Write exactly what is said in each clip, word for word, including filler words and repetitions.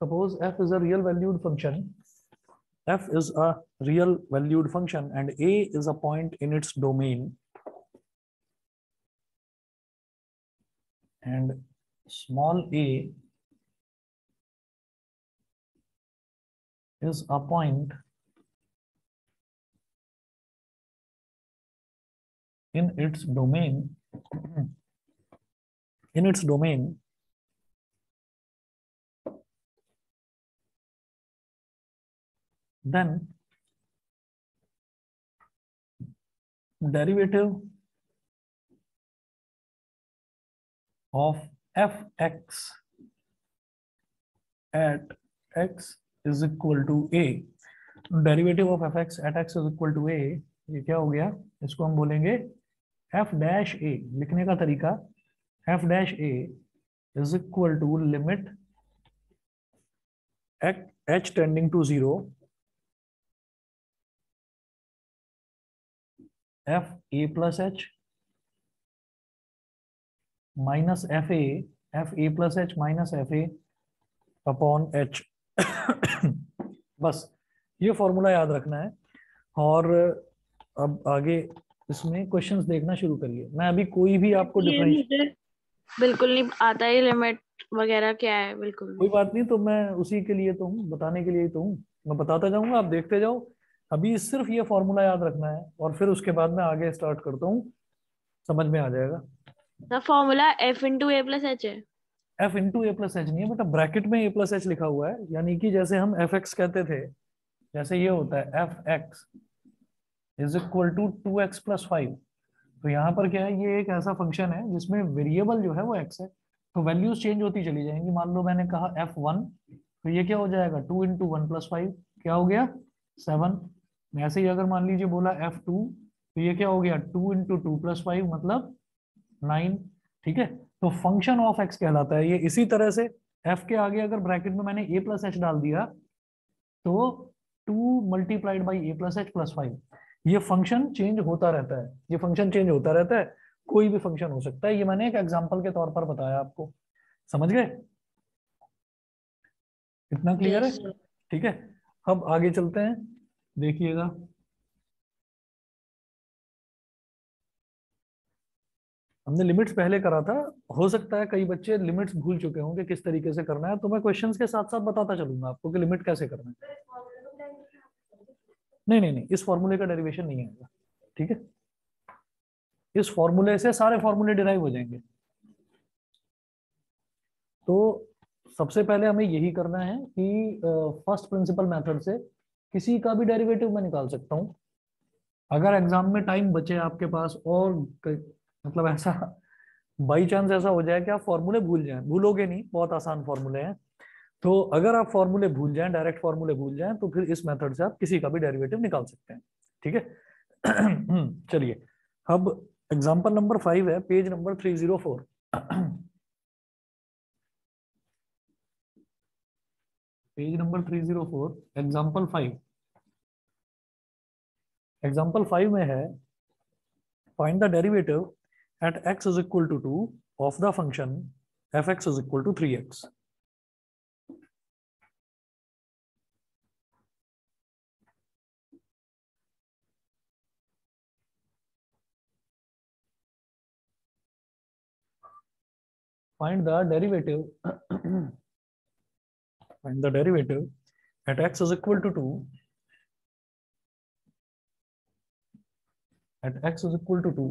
suppose f is a real valued function, f is a real valued function and a is a point in its domain, and small a is a point in its domain in its domain then derivative of fx at x is equal to a. Derivative of fx at x is equal to a, ये क्या हो गया, इसको हम बोलेंगे f dash a. लिखने का तरीका f dash a is equal to limit h tending to zero f a plus h minus f a f a plus h minus f a upon h. बस ये फॉर्मूला याद रखना है और अब आगे इसमें क्वेश्चंस देखना शुरू करिए. मैं अभी कोई भी आपको डिफरेंशिएट बिल्कुल नहीं आता है, लिमिट वगैरह क्या है बिल्कुल कोई बात नहीं, तो मैं उसी के लिए तो हूँ, बताने के लिए तो हूँ. मैं बताता जाऊंगा, आप देखते जाओ. अभी सिर्फ ये फॉर्मूला याद रखना है और फिर उसके बाद मैं आगे स्टार्ट करता हूँ, समझ में आ जाएगा. तो formula f into a plus h है. f into a plus h नहीं है बेटा, ब्रैकेट में a प्लस एच लिखा हुआ है. यानी कि जैसे हम fx कहते थे, जैसे ये होता है fx is equal to two x plus five. तो यहाँ पर क्या है, ये एक ऐसा फंक्शन है जिसमें वेरिएबल जो है वो x है, तो वैल्यूज चेंज होती चली जाएंगी. मान लो मैंने कहा एफ वन, तो ये क्या हो जाएगा, two into one plus five, क्या हो गया, सेवन. ऐसे ही अगर मान लीजिए बोला एफ टू, तो ये क्या हो गया, two into two plus five मतलब नाइन. ठीक है, तो फंक्शन ऑफ एक्स कहलाता है ये. इसी तरह से f के आगे अगर ब्रैकेट में मैंने a प्लस एच डाल दिया, तो two multiplied by a plus h plus five. ये फंक्शन चेंज होता रहता है, ये फंक्शन चेंज होता रहता है, कोई भी फंक्शन हो सकता है. ये मैंने एक एग्जांपल के तौर पर बताया आपको, समझ गए, इतना क्लियर है. ठीक है, अब आगे चलते हैं, देखिएगा. हमने लिमिट्स पहले करा था, हो सकता है कई बच्चे लिमिट्स भूल चुके होंगे किस तरीके से करना है, तो मैं क्वेश्चंस के साथ साथ बताता चलूंगा आपको कि लिमिट कैसे करना है. नहीं नहीं नहीं, इस फॉर्मूले का डेरिवेशन नहीं आएगा. ठीक है, इस फॉर्मूले से सारे फॉर्मूले डिराइव हो जाएंगे. तो सबसे पहले हमें यही करना है कि फर्स्ट प्रिंसिपल मेथड से किसी का भी डेरिवेटिव मैं निकाल सकता हूं. अगर एग्जाम में टाइम बचे आपके पास और मतलब ऐसा बाई चांस ऐसा हो जाए कि आप फॉर्मूले भूल जाएं, भूलोगे नहीं, बहुत आसान फॉर्मूले हैं, तो अगर आप फॉर्मूले भूल जाएं, डायरेक्ट फॉर्मूले भूल जाएं, तो फिर इस मेथड से आप किसी का भी डेरिवेटिव निकाल सकते हैं. ठीक है. चलिए, अब एग्जांपल नंबर फाइव है, page number three zero four. Page number three zero four, example five. Example five में है, find the derivative at x is equal to two of the function fx is equal to three x. Find the derivative find the derivative at x is equal to two at x is equal to two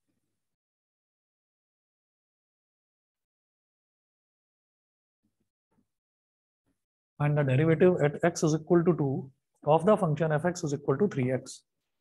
and the derivative at x is equal to two of the function fx is equal to three x.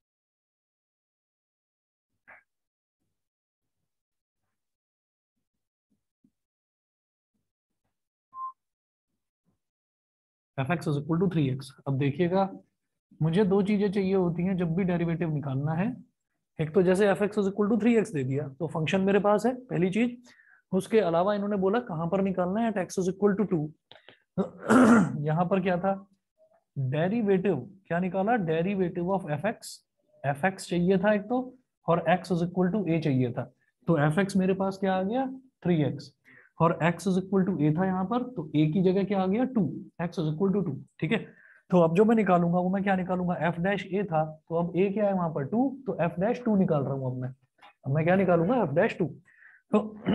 fx is equal to three x. अब देखिएगा, मुझे दो चीजें चाहिए होती हैं जब भी डेरिवेटिव निकालना है. एक तो जैसे fx is equal to three x दे दिया, तो फंक्शन मेरे पास है, पहली चीज. उसके अलावा इन्होंने बोला कहां पर निकालना है, at x is equal to two. यहां पर क्या था, डेरिवेटिव. क्या निकाला, डेरिवेटिव ऑफ fx. fx चाहिए था एक तो, और x is equal to a चाहिए था. तो fx मेरे पास क्या आ गया, थ्री एक्स. और x is equal to a था यहाँ पर, तो a की जगह क्या आ गया two, x is equal to two. ठीक है, तो अब जो मैं निकालूंगा वो मैं क्या निकालूंगा, f डैश a था, तो अब a क्या है वहां पर टू, तो f डैश टू निकाल रहा हूँ अब मैं। अब मैं क्या निकालूंगा, f डैश टू। तो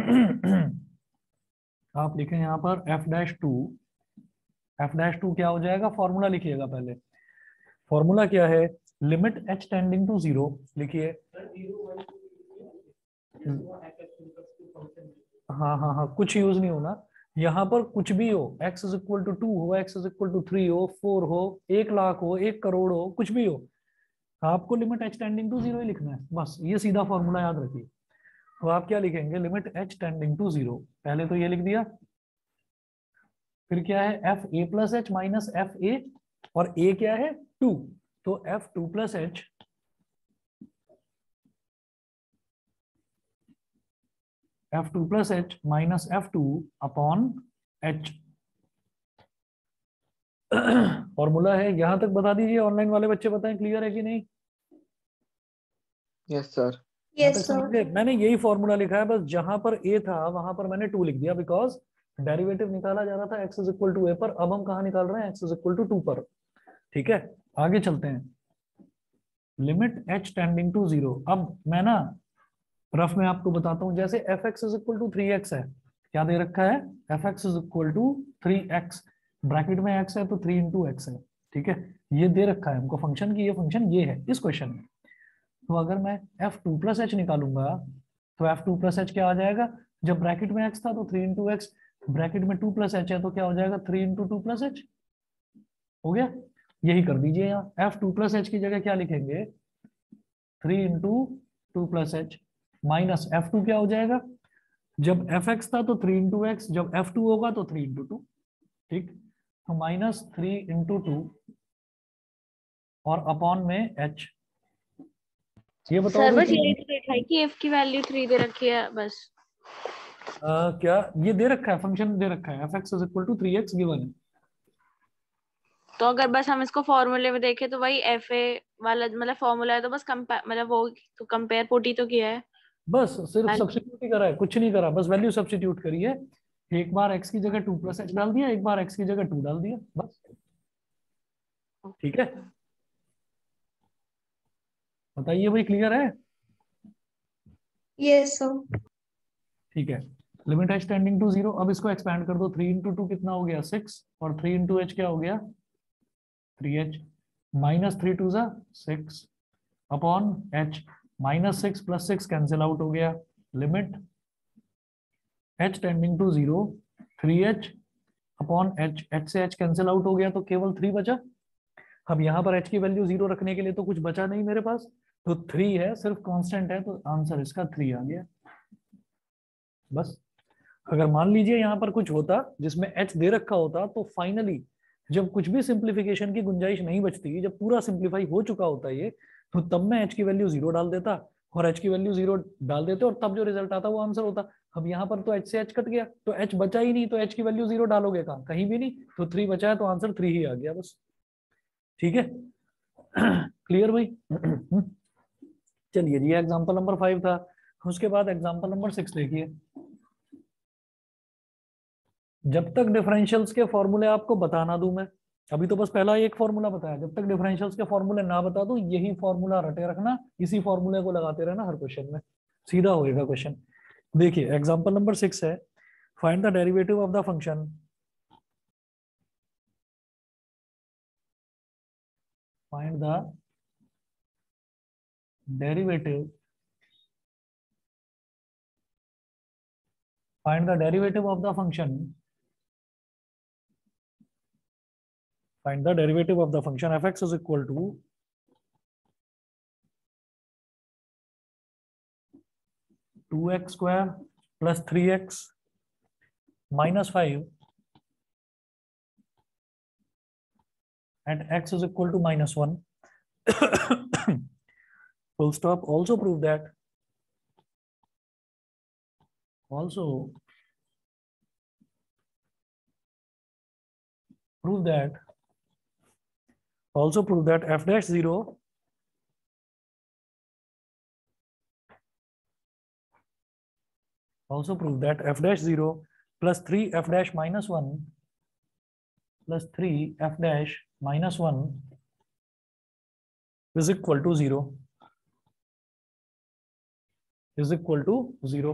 आप लिखें यहाँ पर f dash two, f dash two क्या हो जाएगा, फॉर्मूला लिखिएगा पहले। फॉर्मूला क्या है, limit h tending to zero, लिखिए। हाँ हाँ हाँ, कुछ यूज नहीं होना यहाँ पर, कुछ भी हो, x is equal to two हो, x is equal to three हो, फोर हो, एक लाख हो, एक करोड़ हो, कुछ भी हो, आपको limit h tending to zero ही लिखना है बस, ये सीधा फॉर्मूला याद रखिए। तो आप क्या लिखेंगे, limit h tending to zero, पहले तो ये लिख दिया, फिर क्या है f a plus H minus f a, और ए क्या है टू, तो f two plus h f two plus H minus f two upon h. Formula है, यहां तक बता दीजिए, ऑनलाइन वाले बच्चे बताएं क्लियर है कि नहीं। Yes sir. यहाँ तक समझ गए, मैंने यही फॉर्मूला लिखा है, बस जहां पर ए था वहां पर मैंने टू लिख दिया, बिकॉज डेरिवेटिव निकाला जा रहा था x is equal to a पर, अब हम कहा निकाल रहे हैं x is equal to two पर। ठीक है, आगे चलते हैं, limit h tending to zero. अब मैं ना रफ में आपको बताता हूँ, जैसे F x is equal to three x है, क्या दे रखा है, f x is equal to three x, bracket में x है तो थ्री इंटू एक्स है। ठीक है, ये दे रखा है हमको फंक्शन की, ये फंक्शन ये है इस क्वेश्चन में। तो अगर मैं एफ टू प्लस एच निकालूंगा, तो एफ टू प्लस एच क्या आ जाएगा, जब ब्रैकेट में x था तो थ्री इंटू एक्स, ब्रैकेट में टू प्लस एच है तो क्या हो जाएगा, three into two plus h, हो गया। यही कर दीजिए, यहाँ एफ टू प्लस एच की जगह क्या लिखेंगे, three into two plus H minus f two क्या हो जाएगा, जब एफ एक्स था तो थ्री इंटू एक्स, जब एफ टू होगा तो थ्री इंटू टू। ठीक, तो माइनस थ्री इंटू टू और अपॉन में एच। ये बताओ सर भाई बस यही कि, तो देखा है कि f की वैल्यू थ्री दे रखी है बस। आ, क्या ये दे रखा है, फंक्शन दे रखा है f x is equal to three x given है। तो अगर बस हम इसको फॉर्मूले में देखें तो वही एफ ए वाला मतलब फॉर्मूला है, तो बस कंपेयर मतलब वो तो कंपेयर पुट ही तो किया है। बस सिर्फ And- सब्स्टिट्यूट ही करा है, कुछ नहीं करा, बस वैल्यू सब्स्टिट्यूट करी है। एक बार एक्स की जगह टू प्लस एच डाल दिया, एक बार एक्स की जगह टू डाल दिया, बस। ठीक है, बताइए भाई क्लियर है। Yes sir. ठीक है, limit h tending to zero, अब इसको एक्सपैंड कर दो, थ्री इंटू टू कितना हो गया सिक्स, और थ्री इंटू एच क्या हो गया three h, minus three two जा six upon h, minus six plus six cancel out हो गया, limit h tending to zero, three h upon h, h से एच कैंसिल आउट हो गया तो केवल थ्री बचा। अब यहाँ पर एच की वैल्यू जीरो रखने के लिए तो कुछ बचा नहीं मेरे पास, तो थ्री है, सिर्फ कांस्टेंट है, तो आंसर इसका थ्री आ गया बस। अगर मान लीजिए यहाँ पर कुछ होता जिसमें एच दे रखा होता, तो फाइनली जब कुछ भी सिंप्लीफिकेशन की गुंजाइश नहीं बचती, जब पूरा सिंप्लीफाई हो चुका होता ये, तो तब मैं एच की वैल्यू जीरो डाल देता, और एच की वैल्यू जीरो डाल देते, और तब जो रिजल्ट आता वो आंसर होता। अब यहाँ पर तो एच से एच कट गया, तो एच बचा ही नहीं, तो एच की वैल्यू जीरो डालोगे कहाँ, कहीं भी नहीं, तो थ्री बचा है, तो आंसर थ्री ही आ गया बस। ठीक है, क्लियर भाई। चलिए जी, एग्जाम्पल नंबर फाइव था, उसके बाद एग्जाम्पल नंबर सिक्स देखिए। जब तक डिफरेंशियल्स के फॉर्मूले आपको बताना दूं मैं, अभी तो बस पहला एक फॉर्मूला बताया, जब तक डिफरेंशियल्स के फॉर्मूले ना बता दूं, यही फॉर्मूला रटे रखना, इसी फॉर्मूले को लगाते रहना हर क्वेश्चन में, सीधा होएगा क्वेश्चन। देखिए एग्जांपल नंबर सिक्स है, find the derivative of the function, find the derivative find the derivative of the function find the derivative of the function f(x) is equal to two x square plus three x minus five and x is equal to minus one. Full stop. Also prove that also prove that also prove that f dash zero also prove that f dash zero plus three f dash minus one plus three f dash minus one is equal to zero is equal to zero.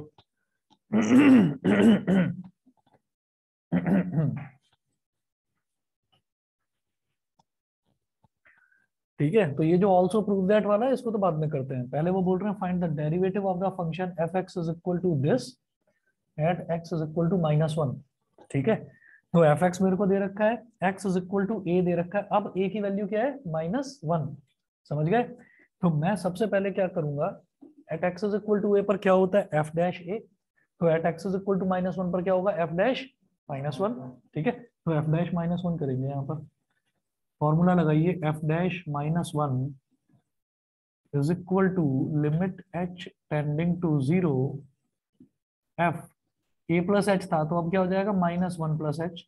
ठीक है, तो ये जो also prove that वाला है इसको तो बाद में करते हैं, पहले वो बोल रहे हैं find the derivative of the function f x is equal to this at x is equal to minus one. ठीक है, तो एफ एक्स मेरे को दे रखा है, x is equal to a दे रखा है, अब ए की वैल्यू क्या है माइनस वन, समझ गए। तो मैं सबसे पहले क्या करूंगा, at x is equal to a पर क्या होता है एफ डैश ए, तो at x is equal to minus one पर क्या होगा एफ डैश माइनस वन। ठीक है, तो एफ डैश माइनस वन करेंगे यहाँ पर, फॉर्मूला लगाइए f dash minus one is equal to limit h tending to zero f a plus h था तो अब क्या हो जाएगा minus one plus H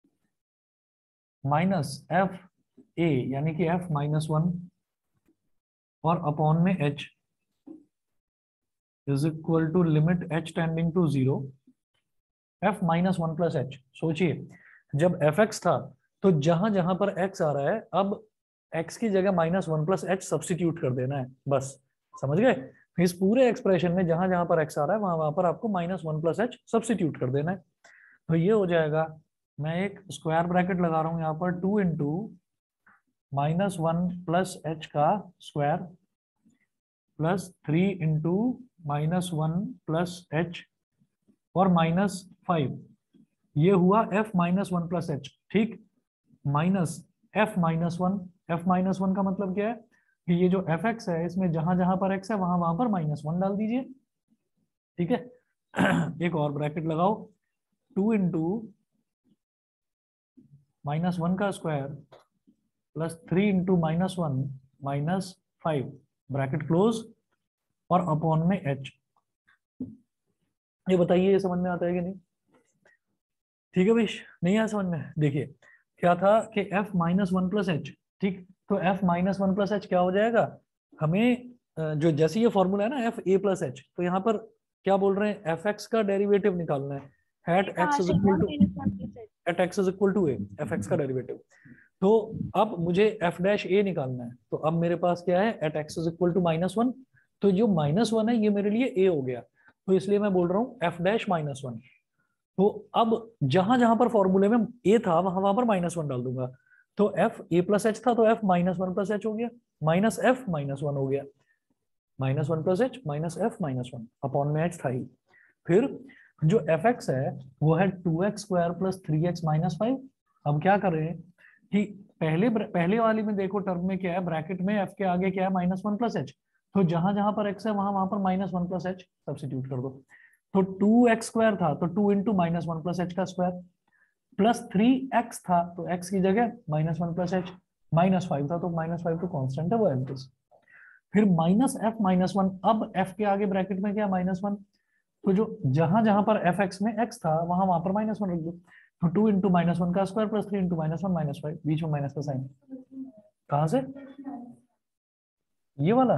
minus f a यानी कि एफ माइनस वन और अपॉन में h is equal to limit h tending to zero f minus one plus h. सोचिए जब एफ एक्स था तो जहां जहां पर एक्स आ रहा है अब एक्स की जगह minus one plus h substitute कर देना है बस, समझ गए। इस पूरे एक्सप्रेशन में जहां जहां पर एक्स आ रहा है वहां वहां पर आपको minus one plus h substitute कर देना है। तो ये हो जाएगा, मैं एक स्क्वायर ब्रैकेट लगा रहा हूं यहाँ पर, two into minus one plus H का square plus three into minus one plus h और माइनस फाइव, ये हुआ f minus one plus h. ठीक, minus f minus one, f minus one का मतलब क्या है कि ये जो एफ एक्स है इसमें जहां जहां पर एक्स है वहां वहां पर माइनस वन डाल दीजिए। ठीक है, एक और ब्रैकेट लगाओ, टू इंटू माइनस वन का square plus three into minus one minus five bracket close और अपॉन में एच। ये बताइए ये समझ में आता है कि नहीं? ठीक है भाई, नहीं आया समझ में? देखिए क्या था कि f minus one plus h, ठीक, तो f minus one plus h क्या हो जाएगा, हमें जो जैसे ये फॉर्मूला है ना एफ ए प्लस एच, तो यहाँ पर क्या बोल रहे हैं एफ एक्स का डेरिवेटिव निकालना है at x is equal to at x is equal to a, f x का डेरिवेटिव। तो अब मुझे एफ डैश ए निकालना है, तो अब मेरे पास क्या है at x is equal to minus one, तो जो माइनस वन है ये मेरे लिए ए हो गया, तो इसलिए मैं बोल रहा हूँ एफ डैश माइनस वन। तो अब जहां जहां पर फॉर्मूले में ए था वहां वहां पर माइनस वन डाल दूंगा, तो एफ ए प्लस एच था तो f minus one plus h हो गया, माइनस एफ माइनस वन हो गया, minus one plus H minus f minus one upon में एच था ही। फिर जो एफ एक्स है वो है two x square plus three x minus five. अब क्या करें कि पहले पहले वाली में देखो टर्म में क्या है, ब्रैकेट में एफ के आगे क्या है माइनस वन प्लस एच, तो जहां जहां पर एक्स है वहां वहां पर minus one plus h substitute कर दो। तो टू एक्स स्क्वायर था तो two into minus one plus H का स्क्वायर प्लस थ्री एक्स था तो एक्स की जगह minus one plus H, minus five था तो माइनस फाइव तो कांस्टेंट है वो एम्प्टीज। फिर माइनस एफ माइनस वन, अब एफ के आगे ब्रैकेट में क्या माइनस वन, तो जो जहां जहां पर एफ एक्स में एक्स था वहां वहां पर माइनस वन रख दो, तो टू इंटू माइनस वन का square plus three into minus one minus five, बीच में माइनस का साइन, कहां से ये वाला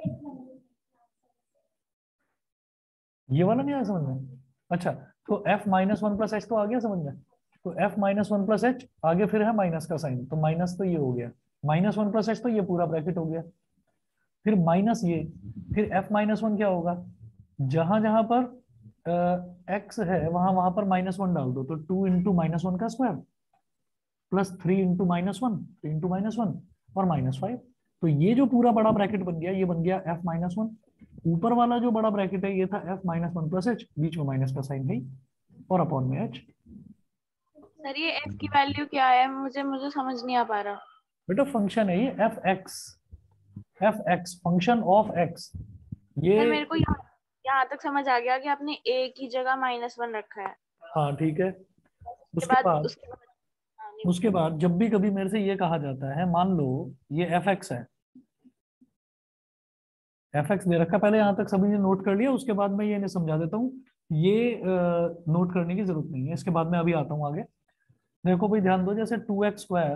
ये वाला नहीं आया समझ में? अच्छा, तो f minus one plus h तो आ गया समझ में, तो f minus one plus h आगे फिर है माइनस का साइन, तो माइनस तो ये हो गया, माइनस वन प्लस एच तो ये पूरा ब्रैकेट हो गया, फिर माइनस ये, फिर f माइनस वन क्या होगा, जहां जहां पर x है वहां वहां पर माइनस वन डाल दो, तो टू इंटू माइनस वन का square plus three into minus one three into minus one और माइनस फाइव, तो ये जो पूरा बड़ा ब्रैकेट बन गया ये बन गया f माइनस वन। ऊपर वाला जो बड़ा ब्रैकेट है ये था f minus one plus h, बीच में माइनस का साइन है और अपॉन में h। सर ये f की वैल्यू क्या है, मुझे मुझे समझ नहीं आ पा रहा। बेटा फंक्शन है ये f x, f x function of x। ये सर मेरे को यहाँ यहाँ तक समझ आ गया कि आपने a की जगह माइनस वन रखा है। हाँ ठीक है, उसके उसके बाद बाद उसके बाद हाँ, नहीं, उसके बाद जब भी कभी मेरे से ये कहा जाता है, मान लो ये एफ एक्स है, एफ एक्स दे रखा, पहले यहाँ तक सभी ने नोट कर लिया, उसके बाद मैं ये इन्हें समझा देता हूँ, ये नोट करने की जरूरत नहीं है, इसके बाद मैं अभी आता हूँ आगे। देखो भाई ध्यान दो, जैसे two x square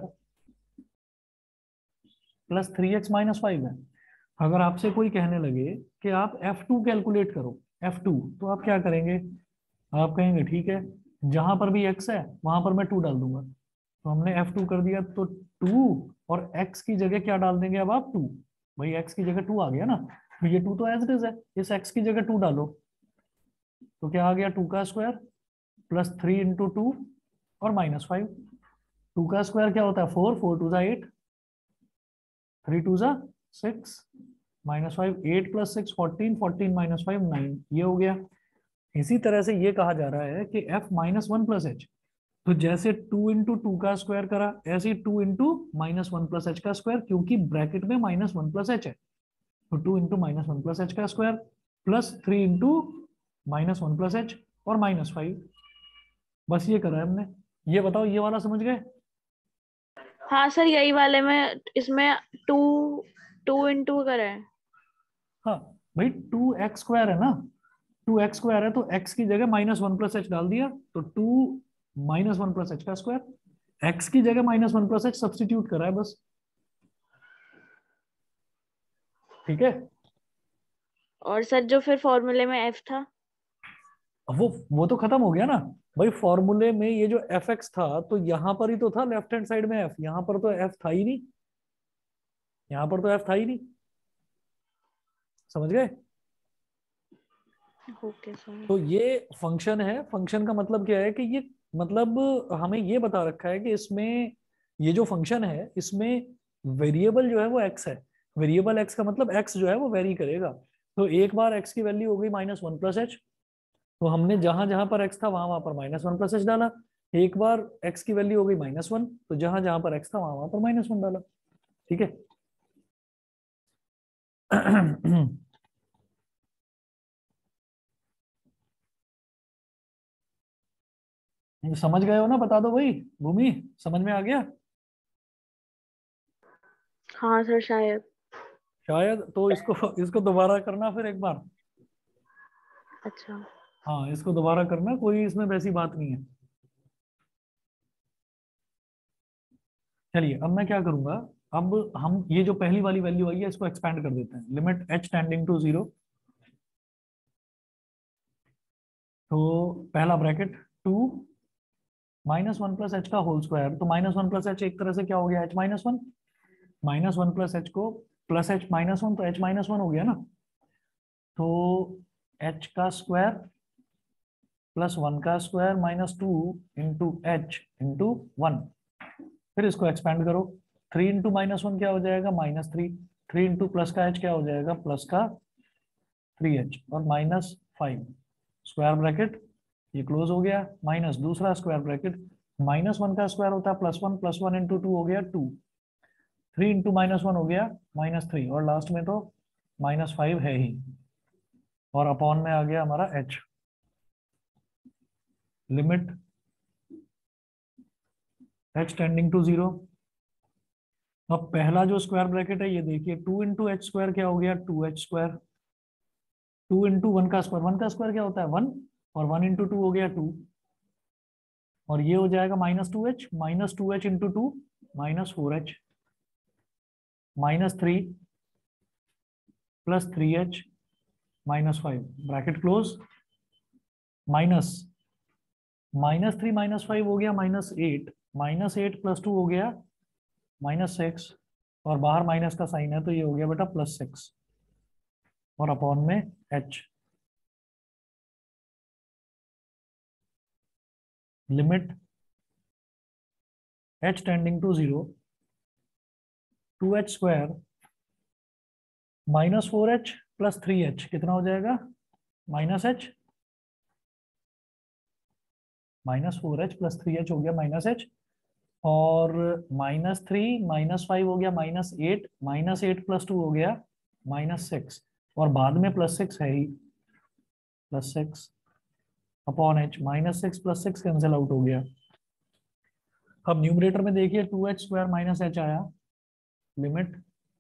plus three x minus five है, अगर आपसे कोई कहने लगे कि आप एफ टू कैलकुलेट करो एफ टू, तो आप क्या करेंगे, आप कहेंगे ठीक है जहां पर भी x है वहां पर मैं टू डाल दूंगा। तो हमने एफ टू कर दिया, तो टू और x की जगह क्या डाल देंगे अब आप, टू। भाई x की जगह टू आ गया ना, तो ये टू तो एज इट इज है, इस x की जगह टू डालो, तो क्या आ गया, टू का square plus three into two और माइनस फाइव। टू का स्क्वायर क्या होता है, फोर, फोर टू जा एट, थ्री टू जा six, minus five, eight plus six fourteen, fourteen minus five nine, ये हो गया। इसी तरह से ये कहा जा रहा है कि f minus one plus h, तो जैसे टू इंटू टू का स्क्वायर करा, ऐसे ही two into minus one plus H का स्क्वायर, क्योंकि ब्रैकेट में माइनस वन प्लस एच है, तो two into minus one plus H का square plus three into minus one plus h और माइनस फाइव। बस ये करा है हमने। ये बताओ, ये वाला समझ गए? हाँ सर, यही वाले में इसमें टू टू इंटू करा है। हाँ भाई, टू एक्स स्क्वायर है ना, टू एक्स स्क्वायर है, तो x की जगह माइनस वन प्लस एच डाल दिया, तो two minus one plus H का स्क्वायर, x की जगह minus one plus h substitute करा है बस। ठीक है। और सर जो फिर फॉर्मूले में f था। अब वो वो तो खत्म हो गया ना भाई, फॉर्मूले में ये जो एफ एक्स था, तो यहां पर ही तो था लेफ्ट हैंड साइड में f, यहां पर तो f था ही नहीं, यहां पर तो f था ही नहीं। समझ गए? Okay sir. तो ये फंक्शन है, फंक्शन का मतलब क्या है कि ये, मतलब हमें ये बता रखा है कि इसमें, ये जो फंक्शन है इसमें वेरिएबल जो है वो x है। वेरिएबल x का मतलब x जो है वो वेरी करेगा। तो एक बार x की वैल्यू हो गई माइनस वन प्लस एच, तो हमने जहां जहां पर x था वहां वहां पर माइनस वन प्लस एच डाला। एक बार x की वैल्यू हो गई माइनस वन, तो जहां जहां पर x था वहां वहां पर माइनस वन डाला। ठीक है। समझ गए हो ना, बता दो भाई, भूमि समझ में आ गया? हाँ सर शायद। शायद, तो इसको इसको दोबारा करना फिर एक बार। अच्छा। हाँ, इसको दोबारा करना, कोई इसमें वैसी बात नहीं है। चलिए, अब मैं क्या करूंगा, अब हम ये जो पहली वाली वैल्यू आई है इसको एक्सपेंड कर देते हैं, limit h tending to zero. तो पहला bracket, two minus one plus H का होल स्क्वायर, तो माइनस वन प्लस एच एक तरह से क्या हो गया, h minus one, minus one plus h को प्लस एच माइनस वन, तो h माइनस वन हो गया ना, तो h का स्क्वायर प्लस वन का square minus two into h into one. फिर इसको एक्सपेंड करो, थ्री इंटू माइनस वन क्या हो जाएगा, minus three, three into plus का एच क्या हो जाएगा, प्लस का थ्री एच और माइनस फाइव, स्क्वायर ब्रैकेट, ये क्लोज हो गया, माइनस दूसरा स्क्वायर ब्रैकेट, माइनस वन का स्क्वायर होता है plus one, plus one into two हो गया two, three into minus one हो गया माइनस थ्री, और लास्ट में तो माइनस फाइव है ही, और अपॉन में आ गया हमारा h। Limit h tending to zero. अब पहला जो स्क्वायर ब्रैकेट है ये देखिए, टू इंटू एच स्क्वायर क्या हो गया, two h square, two into one का स्क्वायर, वन का स्क्वायर क्या होता है, वन, और वन इंटू टू हो गया टू, और ये हो जाएगा minus two h, minus two h into two minus four h, minus three plus three h minus five, bracket close, minus minus three minus five हो गया minus eight, minus eight plus two हो गया minus six, और बाहर minus का sign है तो ये हो गया बेटा प्लस सिक्स, और अपॉन में h। Limit h tending to zero, two h square minus four h plus three h कितना हो जाएगा, minus h, minus four h plus three h हो गया माइनस एच, और माइनस थ्री माइनस फाइव हो गया minus eight, minus eight plus two हो गया माइनस सिक्स, और बाद में प्लस सिक्स है ही, plus six upon h, minus six plus six cancel out हो गया। अब न्यूमरेटर में देखिए, two h square minus h आया, limit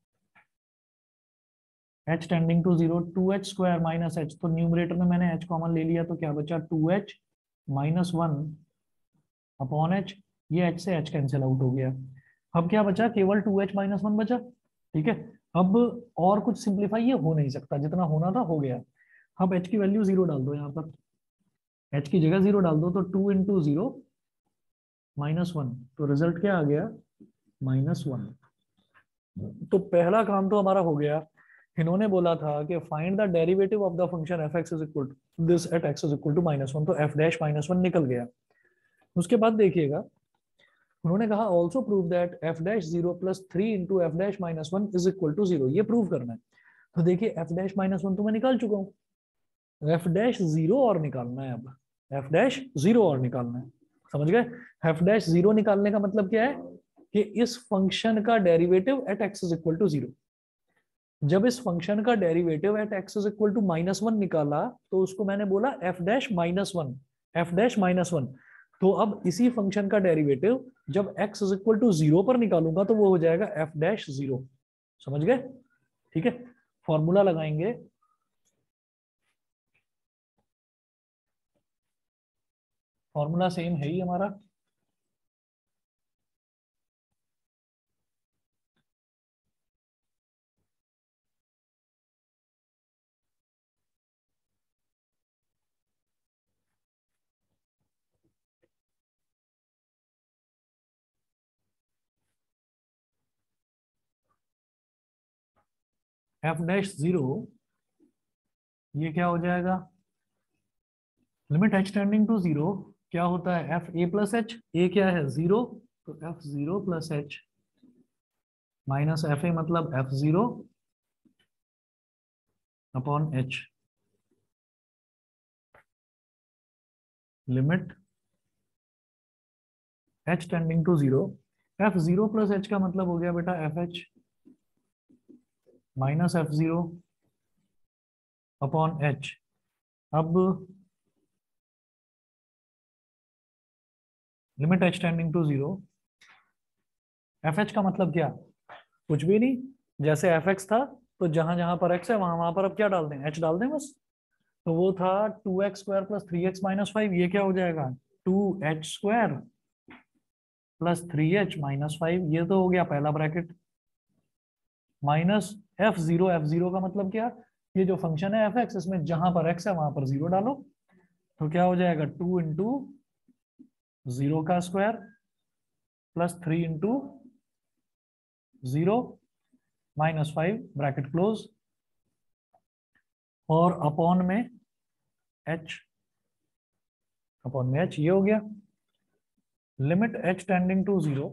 h tending to zero, two h square minus h, तो न्यूमरेटर में मैंने h कॉमन ले लिया, तो क्या बचा, two h minus one upon h, ये h से h कैंसिल आउट हो गया। अब क्या बचा, केवल टू एच माइनस वन बचा। ठीक है। अब और कुछ सिंप्लीफाई ये हो नहीं सकता, जितना होना था हो गया। अब h की वैल्यू जीरो डाल दो यहाँ पर, h की जगह जीरो डाल दो तो two into zero minus one, तो रिजल्ट क्या आ गया, माइनस वन। तो पहला काम तो हमारा हो गया। इन्होंने बोला था कि find the derivative of the function f x is equal to this at x is equal to minus one, तो एफ डैश माइनस वन निकल गया। उसके बाद देखिएगा उन्होंने कहा also prove that f dash zero plus three into F dash minus one is equal to zero, ये prove करना है। तो देखिए एफ डैश माइनस वन तो मैं निकाल चुका हूँ, एफ डैश जीरो और निकालना है। अब एफ डैश जीरो और निकालना है, समझ गए। एफ डैश जीरो निकालने का मतलब क्या है कि इस फंक्शन का derivative at x is equal to zero. जब इस फंक्शन का derivative at x is equal to minus one निकाला तो उसको मैंने बोला f dash minus one, F dash minus one. तो अब इसी फंक्शन का डेरिवेटिव जब x is equal to zero पर निकालूंगा तो वो हो जाएगा एफ डैश जीरो, समझ गए। ठीक है, फॉर्मूला लगाएंगे, फॉर्मूला सेम है ही हमारा। एफ डैश जीरो ये क्या हो जाएगा, limit h tending to zero क्या होता है, f a plus h, a क्या है जीरो, तो F zero plus H minus f a मतलब f zero upon h, limit h tending to zero. F zero plus H का मतलब हो गया बेटा f H minus F zero upon H. अब limit h tending to zero, f h का मतलब क्या, कुछ भी नहीं, जैसे एफ एक्स था तो जहां जहां पर एक्स है वहां वहां पर अब क्या डाल दें, एच डाल दें बस। तो वो था two x square plus three x minus five, ये क्या हो जाएगा two h square plus three h minus five, ये तो हो गया पहला bracket, minus F zero, F zero का मतलब क्या, ये जो फंक्शन है एफ एक्स इसमें जहां पर एक्स है वहां पर जीरो डालो, तो क्या हो जाएगा टू इंटू जीरो का square plus three into zero minus five bracket close, और अपॉन में h, अपॉन में h, ये हो गया। Limit h tending to zero,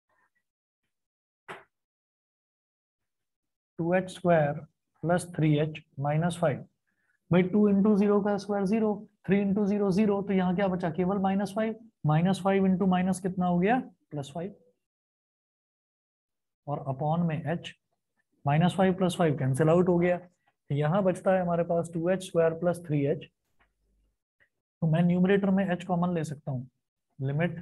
two h square plus three h minus five, भाई टू इंटू जीरो का square zero, three into zero zero, तो यहाँ क्या बचा केवल minus five, minus five into minus कितना हो गया प्लस फाइव, और अपॉन में h, minus five plus five cancel out हो गया, यहाँ बचता है हमारे पास two h square plus three h, तो मैं न्यूमरेटर में h कॉमन ले सकता हूँ, limit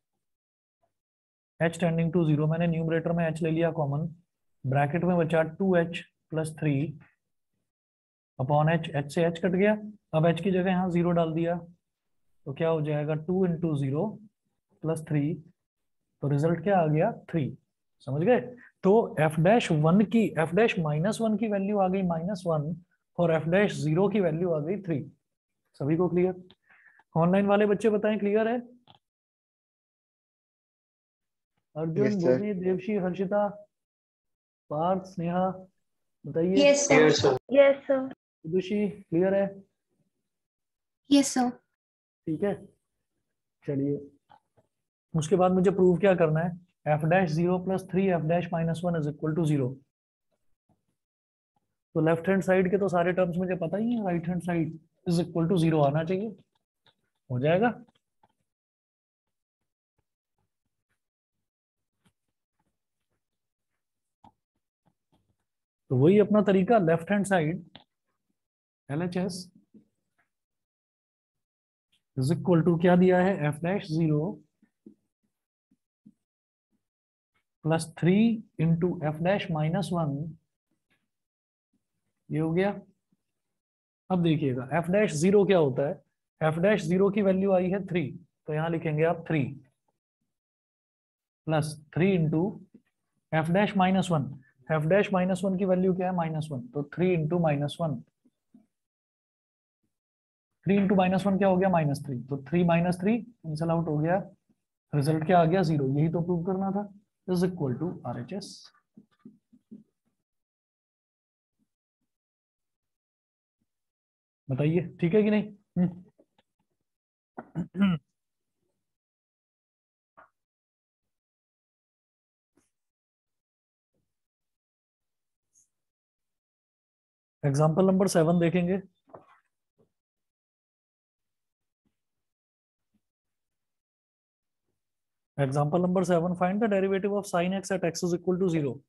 h tending to zero, मैंने न्यूमरेटर में h ले लिया कॉमन, ब्रैकेट में बचा two h plus three upon h, h से h कट गया, अब h की जगह यहाँ जीरो डाल दिया, तो क्या हो जाएगा two into zero plus three, तो रिजल्ट क्या आ गया थ्री, समझ गए। तो f डैश वन की, f डैश माइनस वन की वैल्यू आ गई माइनस वन, और f डैश जीरो की वैल्यू आ गई थ्री। सभी को क्लियर, ऑनलाइन वाले बच्चे बताएं क्लियर है। Arjun, Yes, sir. भूमि, देवशी, हर्षिता, पार्थ, स्नेहा, बताइए। Yes, sir. Yes, sir. Yes, sir. दुषी क्लियर है, Yes, sir. ठीक है। चलिए उसके बाद मुझे प्रूव क्या करना है, F dash zero plus three f dash minus one is equal to zero. तो लेफ्ट हैंड साइड के तो सारे टर्म्स मुझे पता ही है, right hand side is equal to zero आना चाहिए, हो जाएगा। तो वही अपना तरीका, left hand side L H S is equal to क्या दिया है, F dash zero plus three into F dash minus one, ये हो गया। अब देखिएगा एफ डैश जीरो क्या होता है, एफ डैश जीरो की वैल्यू आई है थ्री, तो यहां लिखेंगे आप three plus three into F dash minus one, F dash minus one की वैल्यू क्या है माइनस वन, तो three into minus one three into minus one क्या हो गया, माइनस थ्री, तो three minus three cancel out हो गया, रिजल्ट क्या आ गया, जीरो। यही तो प्रूव करना था, is equal to R H S. बताइए ठीक है कि नहीं? एग्जाम्पल नंबर सेवन देखेंगे। Example number seven, find the derivative of sine X at x is equal to zero.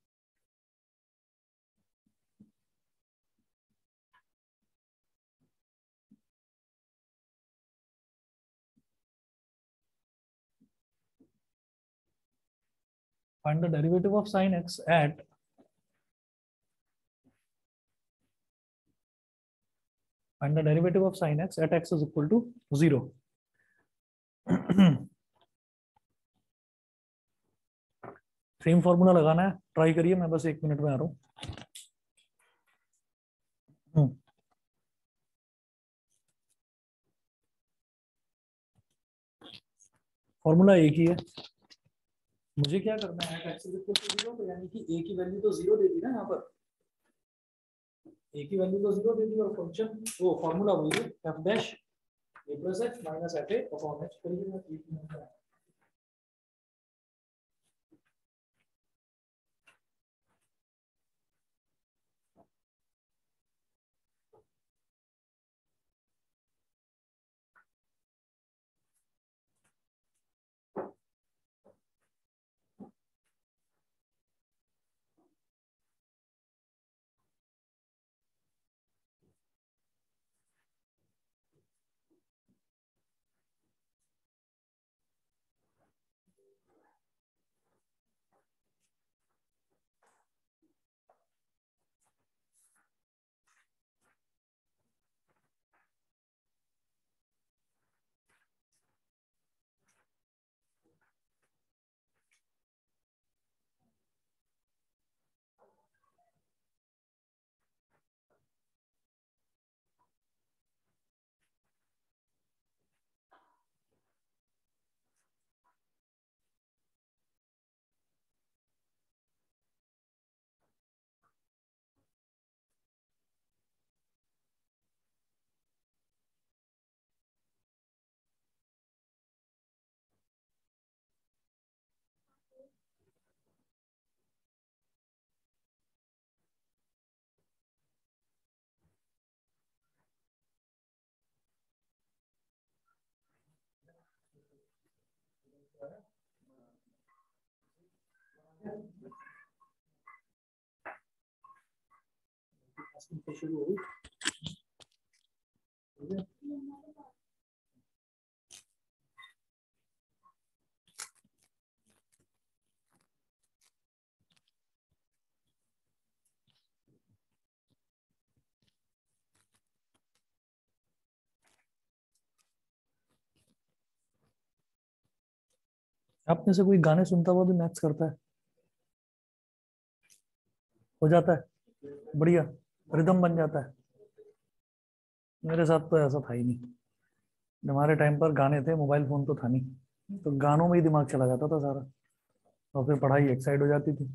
Find the derivative of sin x at find the derivative of sin x at x is equal to zero. Same formula लगाना है, try करिए, मैं बस एक minute में आ रहा हूँ। Formula एक ही है, मुझे क्या करना है, x is equal to zero, तो यानी कि a की वैल्यू तो जीरो दे दी ना, यहाँ पर a की वैल्यू तो जीरो दे दी, और फंक्शन वो फॉर्मूला वही है, f dash a plus h minus f a upon h। करिए शुरू हो गई। आप में से कोई गाने सुनता हुआ भी मैथ्स करता है? हो जाता है, बढ़िया, रिदम बन जाता है। मेरे साथ तो ऐसा था ही नहीं, हमारे टाइम पर गाने थे, मोबाइल फोन तो था नहीं, तो गानों में ही दिमाग चला जाता था सारा, और फिर पढ़ाई एक साइड हो जाती थी।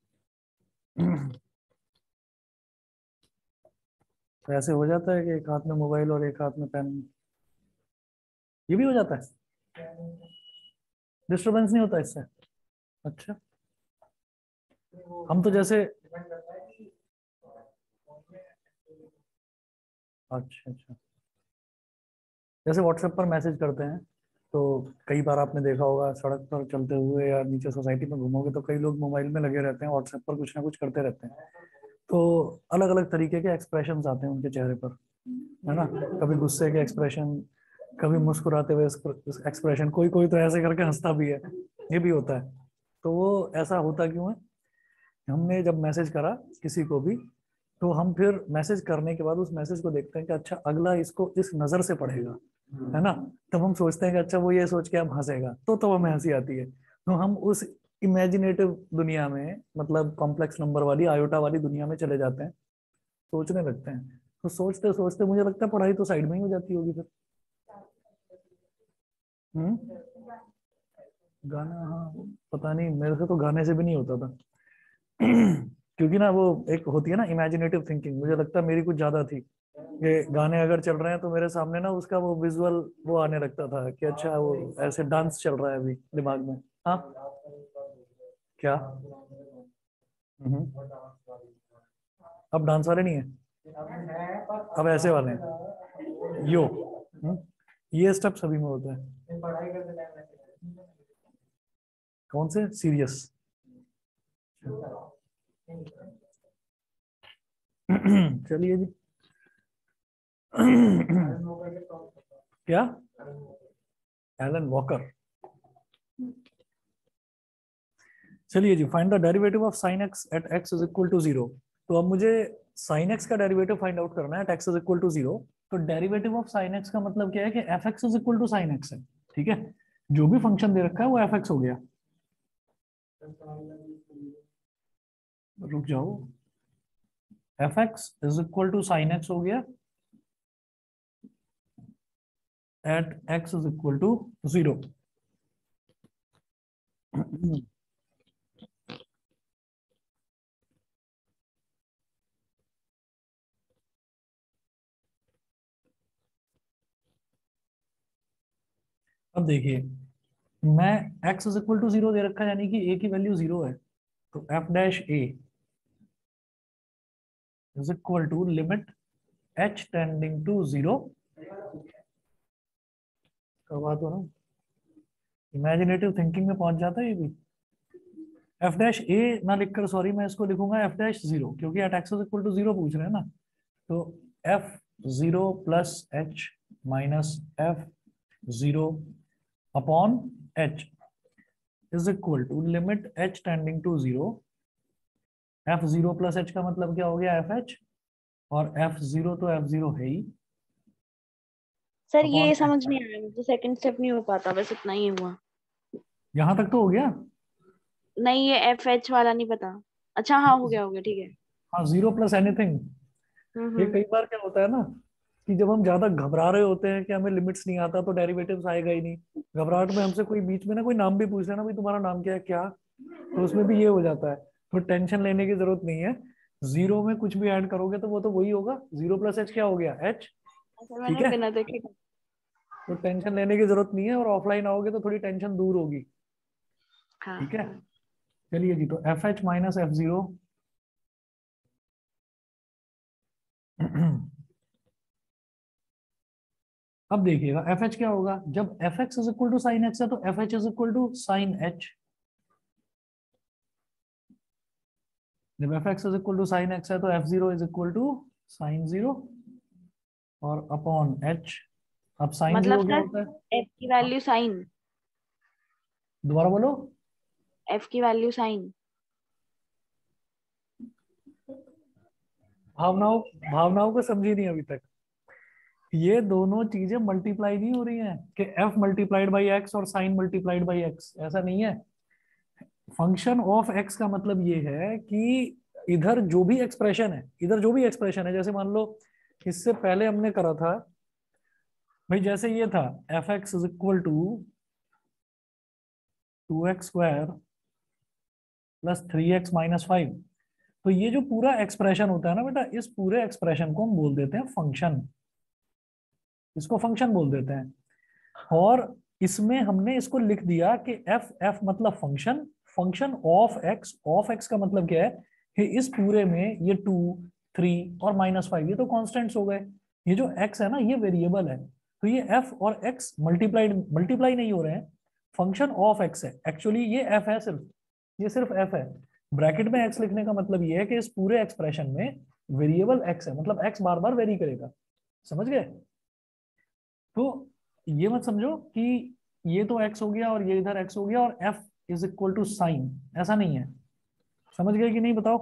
तो ऐसे हो जाता है कि एक हाथ में मोबाइल और एक हाथ में पेन, ये भी हो जाता है, डिस्टरबेंस नहीं होता इससे? अच्छा, हम तो जैसे, अच्छा अच्छा, जैसे व्हाट्सएप पर मैसेज करते हैं, तो कई बार आपने देखा होगा सड़क पर चलते हुए या नीचे सोसाइटी में घूमोगे तो कई लोग मोबाइल में लगे रहते हैं, व्हाट्सएप पर कुछ ना कुछ करते रहते हैं, तो अलग अलग तरीके के एक्सप्रेशंस आते हैं उनके चेहरे पर, है ना? कभी गुस्से के एक्सप्रेशन, कभी मुस्कुराते हुए एक्सप्रेशन, कोई कोई तो ऐसे करके हंसता भी है, ये भी होता है। तो वो ऐसा होता क्यों है? हमने जब मैसेज करा किसी को भी, तो हम फिर मैसेज करने के बाद उस मैसेज को देखते हैं कि अच्छा अगला इसको इस नजर से पढ़ेगा, है ना? तब हम सोचते हैं कि अच्छा वो ये सोच के अब हंसेगा, तो तो हमें हंसी आती है, तो हम उस इमेजिनेटिव दुनिया में, मतलब कॉम्प्लेक्स नंबर वाली आयोटा वाली दुनिया में चले जाते हैं, सोचने लगते हैं। तो सोचते सोचते मुझे लगता है पढ़ाई तो साइड में ही हो जाती होगी फिर। हम्म गाना, हाँ पता नहीं, मेरे से तो गाने से भी नहीं होता था। क्योंकि ना वो एक होती है ना इमेजिनेटिव थिंकिंग, मुझे लगता है मेरी कुछ ज्यादा थी। ये गाने अगर चल रहे हैं तो मेरे सामने ना उसका वो विजुअल वो आने लगता था कि अच्छा वो ऐसे डांस चल रहा है अभी दिमाग में। हाँ क्या? हम्म अब डांस वाले नहीं है, अब ऐसे वाले हैं यो। हम्म, ये स्टेप सभी में होते हैं। कौन से सीरियस? चलिए जी। क्या? Alan Walker. चलिए जी, find the derivative of sine X at x is equal to zero. तो अब मुझे साइन एक्स का डेरिवेटिव फाइंड आउट करना है at x is equal to zero. तो डेरिवेटिव ऑफ साइन एक्स का मतलब क्या है कि F x is equal to sine X है। ठीक है, जो भी फंक्शन दे रखा है वो एफ एक्स हो गया। रुक जाओ, F x is equal to sine X हो गया at x is equal to zero. अब देखिए, मैं x is equal to zero दे रखा है, यानी कि a की वैल्यू जीरो है। तो f dash a is equal to limit h tending to zero. करवा दो ना, इमेजिनेटिव थिंकिंग में पहुंच जाता है ये भी। f डैश a ना लिखकर, सॉरी मैं इसको लिखूंगा f डैश जीरो, क्योंकि at x is equal to zero पूछ रहे हैं ना। तो f zero plus h minus f zero upon h is equal to limit h tending to zero. F zero plus H का मतलब क्या हो गया, एफ एच, और एफ जीरो तो एफ जीरो है ही, सर अपॉन ये एच। समझ नहीं आया मुझे, सेकंड स्टेप नहीं हो पाता, बस इतना ही हुआ। यहां तक तो हो गया। नहीं ये एफ एच वाला नहीं पता। अच्छा हाँ हो गया हो गया ठीक है। हाँ, जीरो प्लस एनीथिंग। हम्म ये हम्म कई बार क्या होता है ना कि जब हम ज्यादा घबरा रहे होते हैं कि हमें लिमिट्स नहीं आता तो डेरिवेटिव्स आएगा ही नहीं। घबराहट में हमसे कोई बीच में ना कोई नाम भी पूछ लेना, भाई तुम्हारा नाम क्या है, क्या, तो उसमें भी ये हो जाता है। तो टेंशन लेने की जरूरत नहीं है। जीरो में कुछ भी ऐड करोगे तो वो तो वही होगा। जीरो प्लस एच क्या हो गया, एच। अच्छा ठीक मैंने है, बिना देखे। तो टेंशन लेने की जरूरत नहीं है, और ऑफलाइन आओगे तो थोड़ी टेंशन दूर होगी। हाँ ठीक है, चलिए जी, तो F H minus F zero. अब देखिएगा एफ एच क्या होगा, जब F x is equal to sine X है तो F H is equal to sine H. जब F x is equal to sine X है तो F zero is equal to sine zero और अपॉन एच। अब साइन मतलब zero क्या sir होता है? एफ की वैल्यू साइन, दोबारा बोलो। एफ की वैल्यू साइन। भावनाओं भावनाओं को समझी नहीं अभी तक। ये दोनों चीजें मल्टीप्लाई नहीं हो रही हैं कि एफ मल्टीप्लाइड बाई एक्स और साइन मल्टीप्लाइड बाई एक्स, ऐसा नहीं है। फंक्शन ऑफ एक्स का मतलब ये है कि इधर जो भी एक्सप्रेशन है, इधर जो भी एक्सप्रेशन है, जैसे मान लो इससे पहले हमने करा था भाई, जैसे ये था F x is equal to two x square plus three x minus five. तो ये जो पूरा एक्सप्रेशन होता है ना बेटा, इस पूरे एक्सप्रेशन को हम बोल देते हैं फंक्शन। इसको फंक्शन बोल देते हैं। और इसमें हमने इसको लिख दिया कि एफ एफ मतलब function, function of X. Of X का मतलब क्या है कि इस पूरे में ये टू, थ्री और माइनस फाइव ये तो कॉन्स्टेंट्स हो गए। ये जो एक्स है ना ये वेरिएबल है। तो ये एफ और एक्स मल्टीप्लाइड मल्टीप्लाई नहीं हो रहे हैं, फंक्शन ऑफ एक्स है एक्चुअली। ये एफ है सिर्फ, ये सिर्फ एफ है। ब्रैकेट में एक्स लिखने का मतलब ये है कि इस पूरे एक्सप्रेशन में वेरिएबल एक्स है, मतलब एक्स बार बार वेरी करेगा। समझ गए? तो ये मत समझो कि ये तो x हो गया और ये इधर x हो गया और f is equal to sine, ऐसा नहीं है। समझ गए कि नहीं बताओ?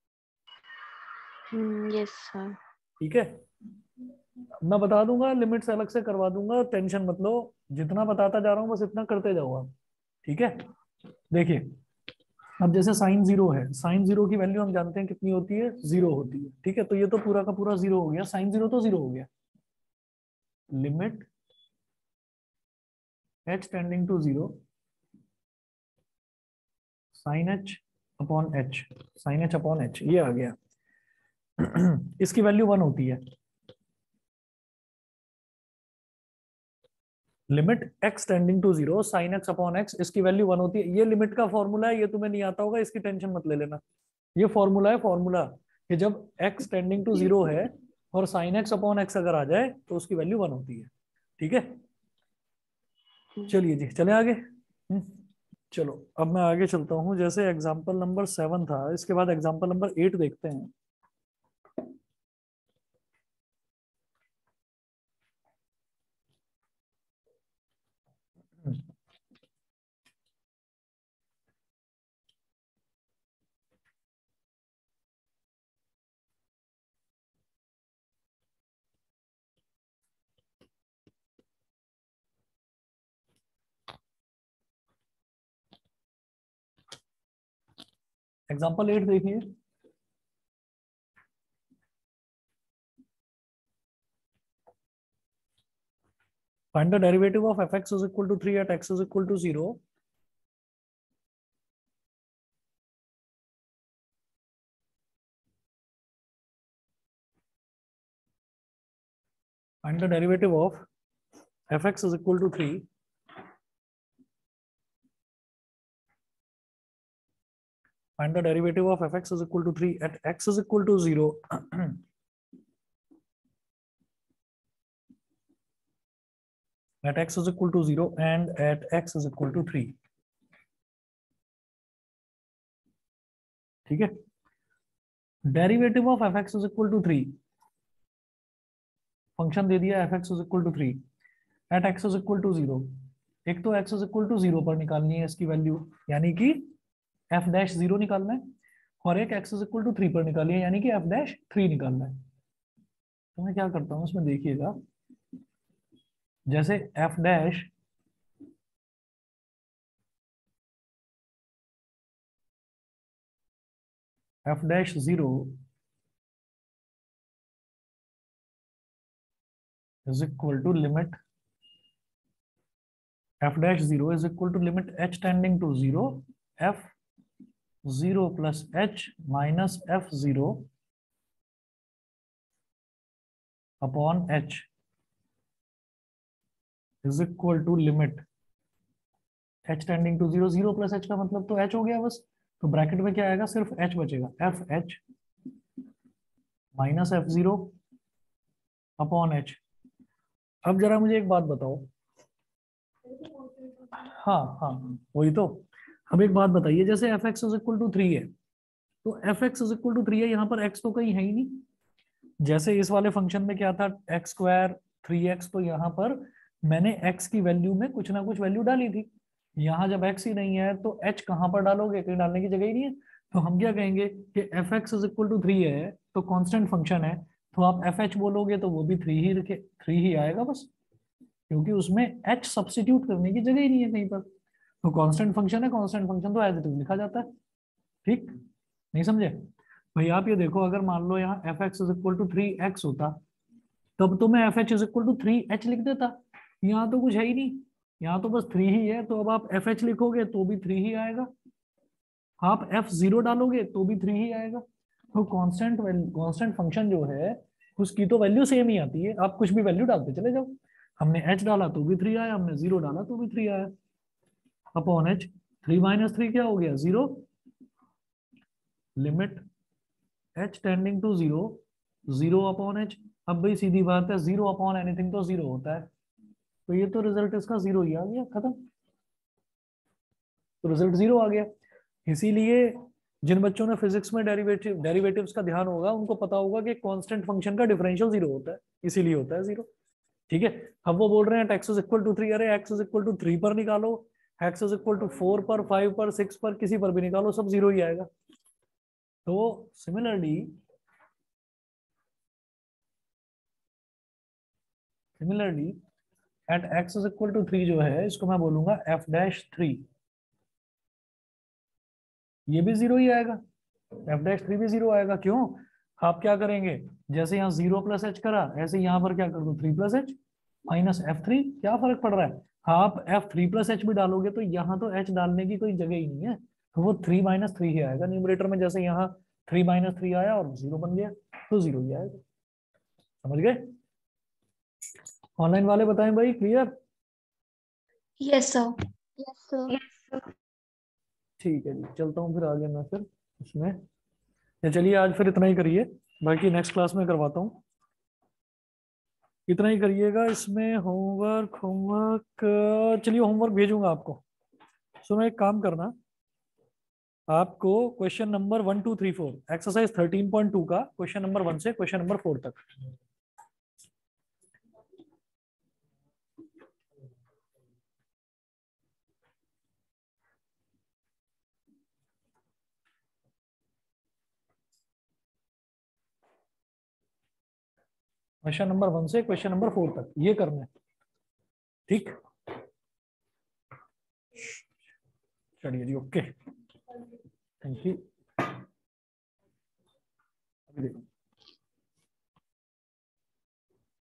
Hmm yes sir. ठीक है, मैं बता दूंगा, लिमिट्स अलग से करवा दूंगा, टेंशन मत लो। जितना बताता जा रहा हूँ बस इतना करते जाओ आप। ठीक है, देखिए अब जैसे साइन जीरो है, साइन जीरो की वैल्यू हम जानते हैं कितनी होती है, जीरो होती है, ठीक है। तो ये तो पूरा का पूरा जीरो हो गया, साइन जीरो तो जीरो हो गया। Limit h tending to zero sine h upon h, sine h upon h, ये आ गया। इसकी वैल्यू वन होती है। Limit x tending to zero sine x upon x, इसकी वैल्यू वन होती है। ये लिमिट का फॉर्मूला है, ये तुम्हें नहीं आता होगा, इसकी टेंशन मत ले लेना। ये फॉर्मूला है, फॉर्मूला कि जब x टेंडिंग टू जीरो है और साइन x अपॉन x अगर आ जाए तो उसकी वैल्यू वन होती है, ठीक है। चलिए जी, चले आगे। हम्म, चलो अब मैं आगे चलता हूँ। जैसे एग्जाम्पल नंबर सेवन था, इसके बाद एग्जाम्पल नंबर एट देखते हैं। एग्जाम्पल एट देखिए। Find the derivative of fx is equal to three at x is equal to zero. Find the derivative of fx is equal to three. Find the derivative of fx is equal to three at x is equal to zero. At x is equal to zero and at x is equal to three. ठीक है। Derivative of F x is equal to three, function दे दिया F x is equal to three at x is equal to zero. एक तो X is equal to zero पर निकालनी है इसकी वैल्यू, यानी कि एफ डैश जीरो निकालना है, और एक X is equal to three पर निकालनी है, यानी कि एफ डैश थ्री निकालना है। तो मैं क्या करता हूँ इसमें देखिएगा, जैसे F dash F dash zero is equal to limit f dash zero is equal to limit h tending to zero f zero plus h minus f zero upon h is equal to limit h tending to zero, zero plus h का मतलब तो h हो गया बस। तो bracket में क्या आएगा, सिर्फ h बचेगा, F H minus F zero upon H. अब जरा मुझे एक बात बताओ, हाँ हाँ वही तो। अब एक बात बताइए, जैसे F x is equal to three है, तो F x is equal to three है, यहाँ पर एक्स तो कहीं है ही नहीं। जैसे इस वाले फंक्शन में क्या था, एक्स स्क्वायर थ्री एक्स, तो यहाँ पर मैंने एक्स की वैल्यू में कुछ ना कुछ वैल्यू डाली थी। यहाँ जब एक्स ही नहीं है तो एच कहाँ पर डालोगे, कहीं डालने की जगह ही नहीं है। तो हम क्या कहेंगे कि F x is equal to three है, तो कांस्टेंट फंक्शन है, तो आप एफ एच बोलोगे तो वो भी थ्री ही रखे, थ्री ही आएगा बस, क्योंकि उसमें एच सब्स्टिट्यूट करने की जगह ही नहीं है कहीं पर। तो कांस्टेंट फंक्शन है, कांस्टेंट फंक्शन तो एज इट इज लिखा जाता है। ठीक, नहीं समझे भाई? आप ये देखो, अगर मान लो यहाँ F x is equal to three X होता, तब तो मैं F H is equal to three H लिख देता। यहाँ तो कुछ है ही नहीं, यहाँ तो बस थ्री ही है, तो अब आप एफ एच लिखोगे तो भी थ्री ही आएगा, आप एफ जीरो डालोगे तो भी थ्री ही आएगा। तो कांस्टेंट कांस्टेंट फंक्शन जो है उसकी तो वैल्यू सेम ही आती है, आप कुछ भी वैल्यू डालते चले जाओ। हमने एच डाला तो भी थ्री आया, हमने जीरो डाला तो भी थ्री आया, upon H. Three minus three क्या हो गया, zero. Limit h tending to zero, zero upon h। अब भाई सीधी बात है, जीरो अपॉन एनीथिंग तो जीरो होता है, तो ये तो रिजल्ट इसका जीरो ही आ गया, खत्म। तो रिजल्ट जीरो आ गया। इसीलिए जिन बच्चों ने फिजिक्स में डेरिवेटिव डेरिवेटिव्स का ध्यान होगा उनको पता होगा कि कांस्टेंट फंक्शन का डिफरेंशियल जीरो होता है, इसीलिए होता है जीरो। ठीक है। अब वो बोल रहे हैं X is equal to three, अरे X is equal to three पर निकालो, X is equal to four पर, फाइव पर, सिक्स पर, किसी पर भी निकालो, सब जीरो ही आएगा। तो similarly similarly at x is equal to three जो है, इसको मैं बोलूंगा एफ डैश थ्री। ये भी जीरो ही आएगा, एफ डैश थ्री भी जीरो आएगा। क्यों? आप क्या करेंगे, जैसे यहाँ जीरो प्लस एच करा ऐसे यहाँ पर क्या कर दो, three plus H minus F three. क्या फर्क पड़ रहा है, आप एफ थ्री प्लस एच भी डालोगे तो यहाँ तो एच डालने की कोई जगह ही नहीं है, तो वो थ्री माइनस थ्री ही आएगा न्यूमरेटर में। जैसे यहाँ थ्री माइनस थ्री आया और जीरो बन गया, तो जीरो ही आएगा। समझ गए? ऑनलाइन वाले बताएं भाई, clear? Yes, sir. Yes, sir. ठीक है जी, चलता हूँ फिर आगे मैं फिर उसमें। या चलिए आज फिर इतना ही करिए, बाकी नेक्स्ट क्लास में करवाता हूँ। इतना ही करिएगा इसमें, होमवर्क होमवर्क चलिए होमवर्क भेजूंगा आपको। सुनो एक काम करना, आपको question number one two three four exercise thirteen point two का क्वेश्चन नंबर वन से क्वेश्चन नंबर फोर तक, क्वेश्चन नंबर वन से क्वेश्चन नंबर फोर तक ये करना है। ठीक, चलिए जी, ओके, थैंक यू।